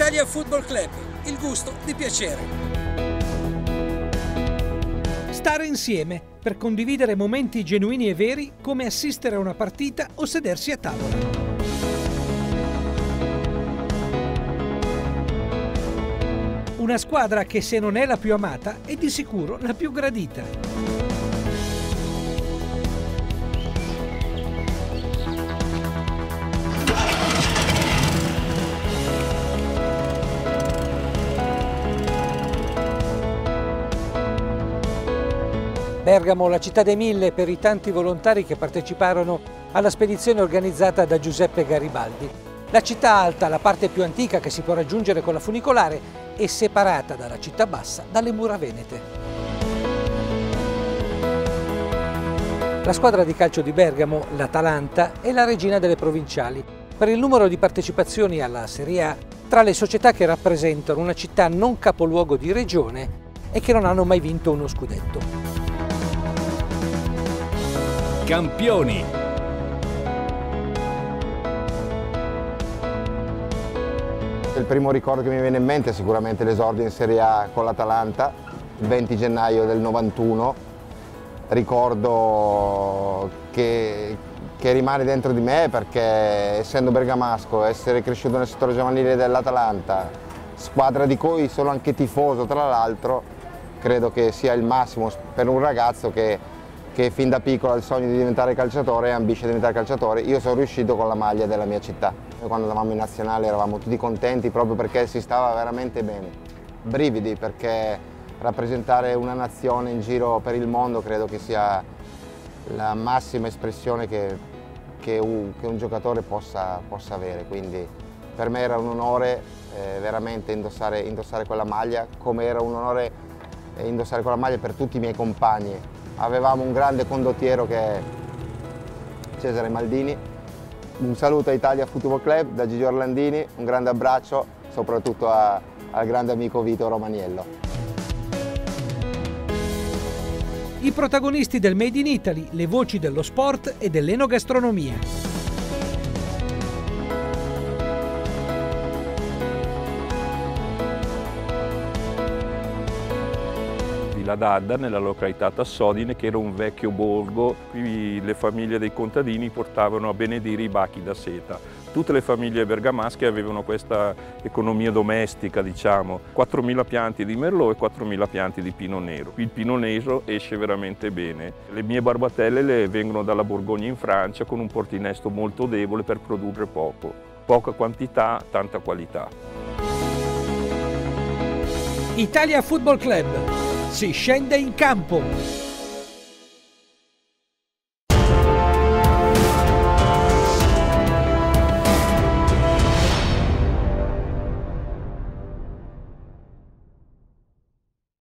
Italia Football Club, il gusto di piacere. Stare insieme per condividere momenti genuini e veri, come assistere a una partita o sedersi a tavola. Una squadra che, se non è la più amata, è di sicuro la più gradita. Bergamo, la città dei mille per i tanti volontari che parteciparono alla spedizione organizzata da Giuseppe Garibaldi. La città alta, la parte più antica che si può raggiungere con la funicolare, è separata dalla città bassa dalle mura venete. La squadra di calcio di Bergamo, l'Atalanta, è la regina delle provinciali per il numero di partecipazioni alla Serie A tra le società che rappresentano una città non capoluogo di regione e che non hanno mai vinto uno scudetto. Campioni. Il primo ricordo che mi viene in mente è sicuramente l'esordio in Serie A con l'Atalanta, il 20 gennaio del 91. Ricordo che rimane dentro di me perché, essendo bergamasco, essere cresciuto nel settore giovanile dell'Atalanta, squadra di cui sono anche tifoso tra l'altro, credo che sia il massimo per un ragazzo che fin da piccolo ha il sogno di diventare calciatore e ambisce a diventare calciatore. Io sono riuscito con la maglia della mia città. Noi quando andavamo in nazionale eravamo tutti contenti proprio perché si stava veramente bene. Brividi, perché rappresentare una nazione in giro per il mondo credo che sia la massima espressione che un giocatore possa avere. Quindi per me era un onore veramente indossare quella maglia, come era un onore indossare quella maglia per tutti i miei compagni. Avevamo un grande condottiero che è Cesare Maldini. Un saluto a Italia Football Club da Gigi Orlandini, un grande abbraccio soprattutto al grande amico Vito Romaniello. I protagonisti del Made in Italy, le voci dello sport e dell'enogastronomia. Villa d'Adda, nella località Tassodine, che era un vecchio borgo. Qui le famiglie dei contadini portavano a benedire i bachi da seta. Tutte le famiglie bergamasche avevano questa economia domestica, diciamo. 4.000 pianti di Merlot e 4.000 pianti di Pinot Nero. Qui il Pinot Nero esce veramente bene. Le mie barbatelle vengono dalla Borgogna in Francia, con un portinesto molto debole per produrre poco. Poca quantità, tanta qualità. Italia Football Club. Si scende in campo!